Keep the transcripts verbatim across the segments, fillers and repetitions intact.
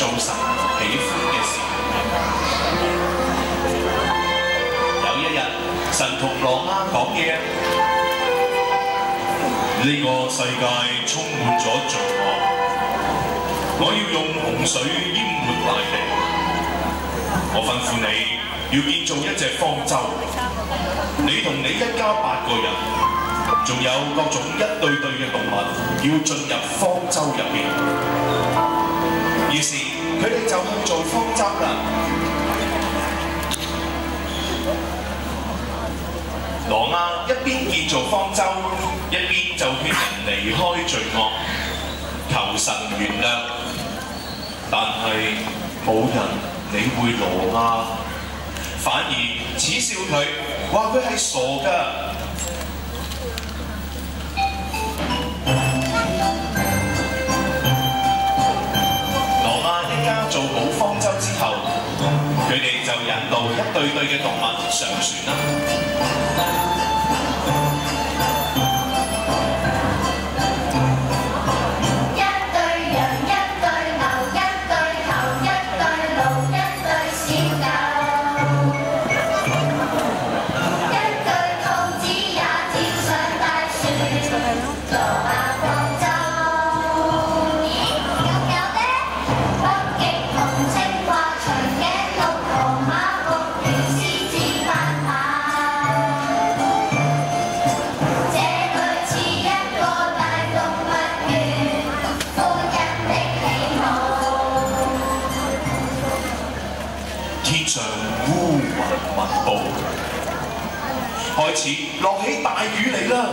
做神喜歡嘅事。有一日，神同挪亞講嘢：呢個世界充滿咗罪惡，我要用洪水淹沒大地。我吩咐你要建造一隻方舟，你同你一家八個人，仲有各種一對對嘅動物，要進入方舟入邊。於是佢哋就去做方舟啦。挪亞一邊建造方舟，一邊就勸人離開罪惡，求神原諒。但係冇人理會挪亞，反而恥笑佢，話佢係傻㗎。挪亞一家做好方舟之後，佢哋就引導一對對嘅動物上船啦。天上烏雲密布，開始落起大雨嚟啦。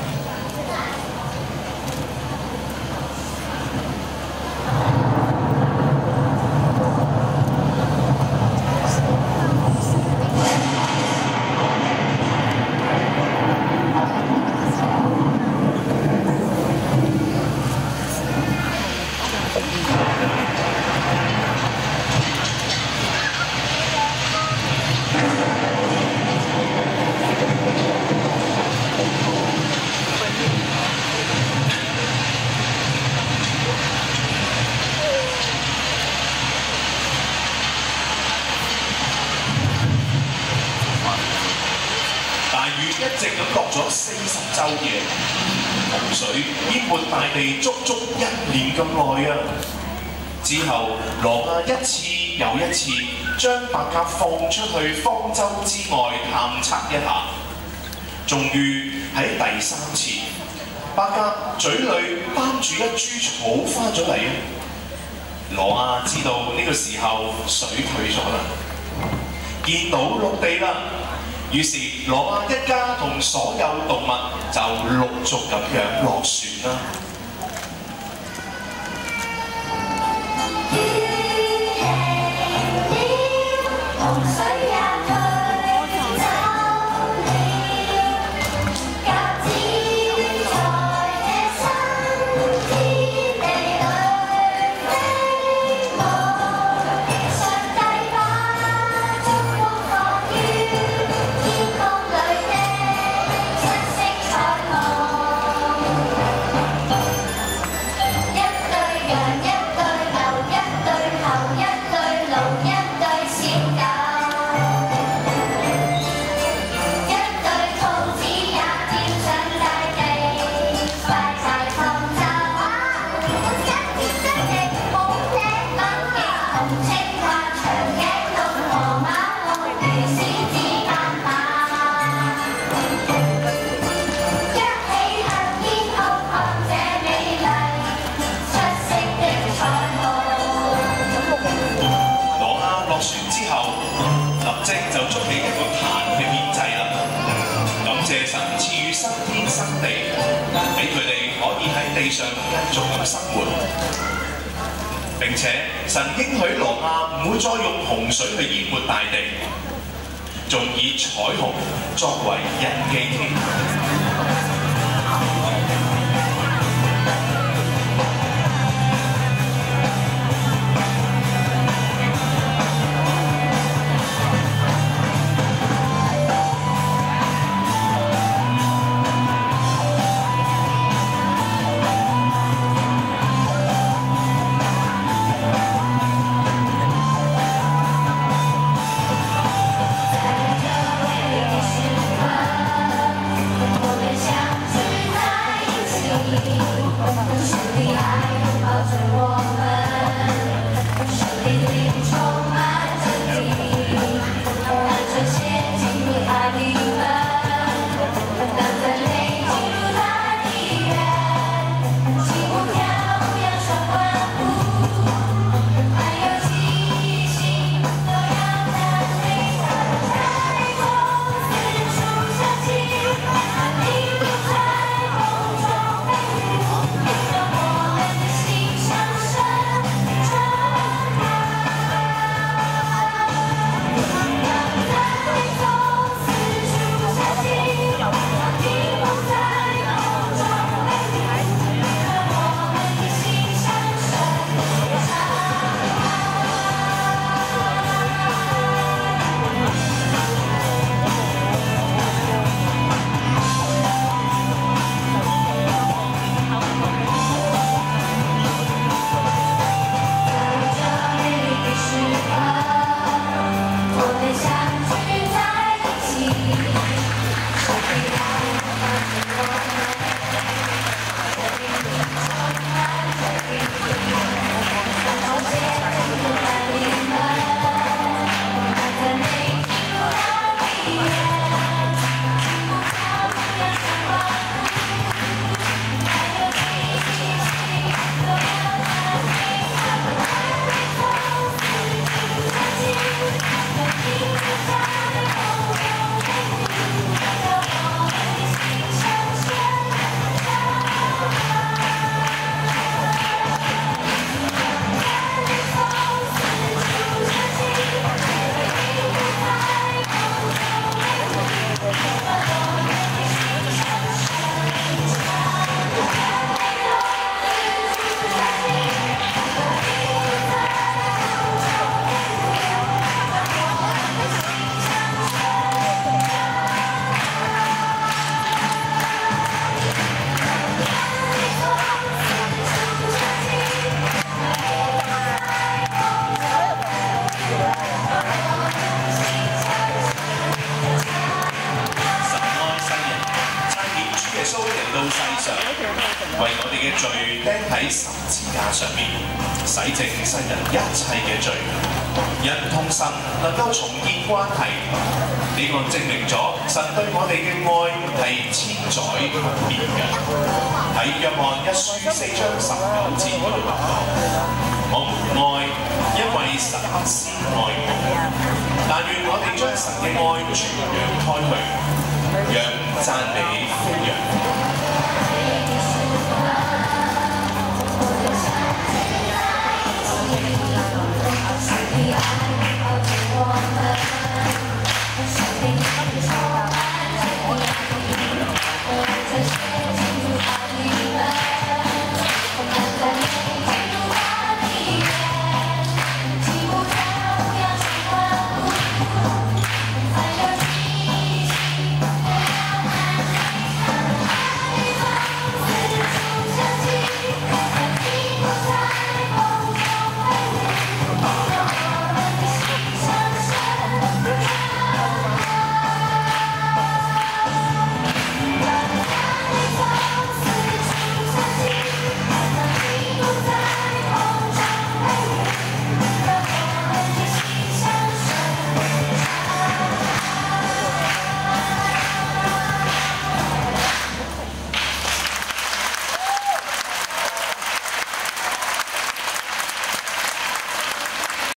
一直咁落咗四十晝夜，洪水淹沒大地足足一年咁耐啊！之後，挪亞一次又一次將白鴿放出去方舟之外探測一下，終於喺第三次，白鴿嘴裏擔住一株草翻咗嚟啊！挪亞知道呢個時候水退咗啦，見到陸地啦。於是挪亞一家同所有動物就陸續咁樣落船啦。就捉起一個壇去獻祭啦，感謝神賜予新天新地，俾佢哋可以喺地上繼續咁生活。並且神應許挪亞唔會再用洪水去淹沒大地，仲以彩虹作為印記添。 穌嚟到世上，為我哋嘅罪釘喺十字架上面，洗淨世人一切嘅罪。人同神能夠重建關係，呢個證明咗神對我哋嘅愛係千載不變嘅。喺約翰一書四章十九節嗰度講：我們愛，因為神先愛我。但願我哋將神嘅愛傳揚開去，讓讚美